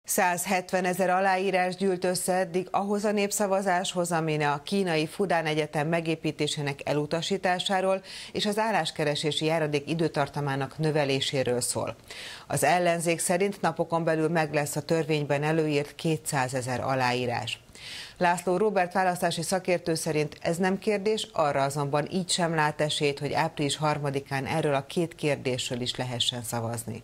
170 000 aláírás gyűlt össze eddig ahhoz a népszavazáshoz, amin a kínai Fudán Egyetem megépítésének elutasításáról és az álláskeresési járadék időtartamának növeléséről szól. Az ellenzék szerint napokon belül meg lesz a törvényben előírt 200 000 aláírás. László Róbert választási szakértő szerint ez nem kérdés, arra azonban így sem lát esélyt, hogy április 3-án erről a két kérdésről is lehessen szavazni.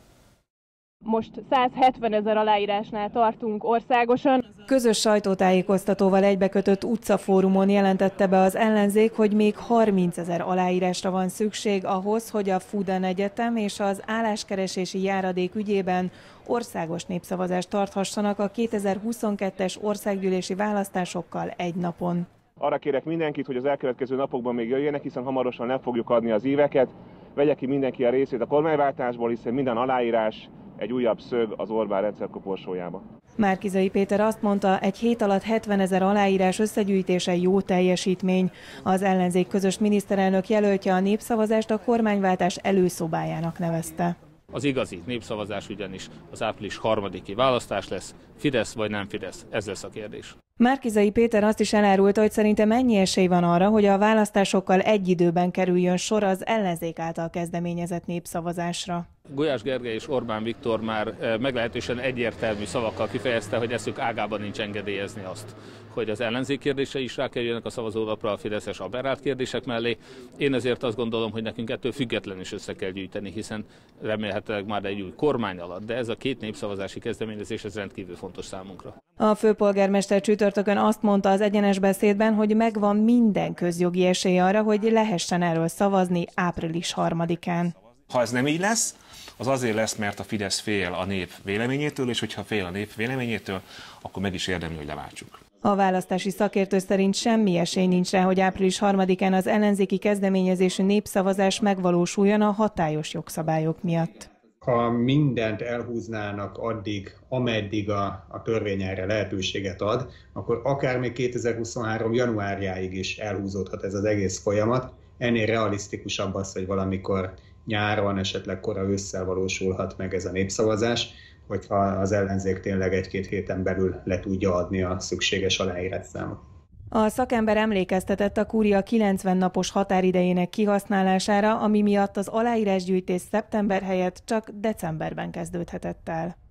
Most 170 000 aláírásnál tartunk országosan. Közös sajtótájékoztatóval egybekötött utcafórumon jelentette be az ellenzék, hogy még 30 000 aláírásra van szükség ahhoz, hogy a Fudán Egyetem és az álláskeresési járadék ügyében országos népszavazást tarthassanak a 2022-es országgyűlési választásokkal egy napon. Arra kérek mindenkit, hogy az elkövetkező napokban még jöjjenek, hiszen hamarosan nem fogjuk adni az éveket. Vegye ki mindenki a részét a kormányváltásból, hiszen minden aláírás egy újabb szög az Orbán rendszer koporsójába. Márki-Zay Péter azt mondta, egy hét alatt 70 000 aláírás összegyűjtése jó teljesítmény. Az ellenzék közös miniszterelnök jelöltje a népszavazást a kormányváltás előszobájának nevezte. Az igazi népszavazás ugyanis az április 3-i választás lesz, Fidesz vagy nem Fidesz, ez lesz a kérdés. Márki-Zay Péter azt is elárulta, hogy szerintem mennyi esély van arra, hogy a választásokkal egy időben kerüljön sor az ellenzék által kezdeményezett népszavazásra. Gulyás Gergely és Orbán Viktor már meglehetősen egyértelmű szavakkal kifejezte, hogy eszük ágában nincs engedélyezni azt, hogy az ellenzék kérdései is rákerüljenek a szavazólapra a fideszes aberrált kérdések mellé. Én ezért azt gondolom, hogy nekünk ettől függetlenül is össze kell gyűjteni, hiszen remélhetőleg már egy új kormány alatt, de ez a két népszavazási kezdeményezés ez rendkívül fontos számunkra. A főpolgármester csütörtökön azt mondta az egyenes beszédben, hogy megvan minden közjogi esély arra, hogy lehessen erről szavazni április 3-án. Ha ez nem így lesz, az azért lesz, mert a Fidesz fél a nép véleményétől, és hogyha fél a nép véleményétől, akkor meg is érdemli, hogy leváltsuk. A választási szakértő szerint semmi esély nincs rá, hogy április 3-án az ellenzéki kezdeményezésű népszavazás megvalósuljon a hatályos jogszabályok miatt. Ha mindent elhúznának addig, ameddig a törvény erre lehetőséget ad, akkor akár még 2023. januárjáig is elhúzódhat ez az egész folyamat. Ennél realisztikusabb az, hogy valamikor nyáron, esetleg kora ősszel valósulhat meg ez a népszavazás, hogyha az ellenzék tényleg egy-két héten belül le tudja adni a szükséges aláírásszámot. A szakember emlékeztetett a kúria 90 napos határidejének kihasználására, ami miatt az aláírásgyűjtés szeptember helyett csak decemberben kezdődhetett el.